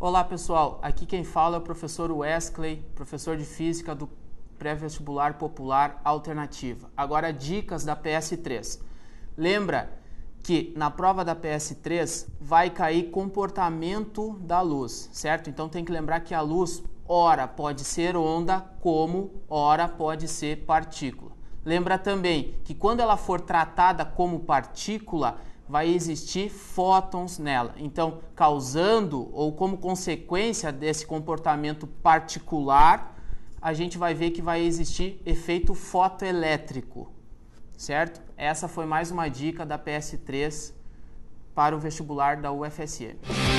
Olá pessoal, aqui quem fala é o professor Wesley, professor de Física do Pré-Vestibular Popular Alternativa. Agora dicas da PS3. Lembra que na prova da PS3 vai cair comportamento da luz, certo? Então tem que lembrar que a luz, ora pode ser onda, como ora pode ser partícula. Lembra também que quando ela for tratada como partícula, vai existir fótons nela. Então, causando ou como consequência desse comportamento particular, a gente vai ver que vai existir efeito fotoelétrico, certo? Essa foi mais uma dica da PS3 para o vestibular da UFSM.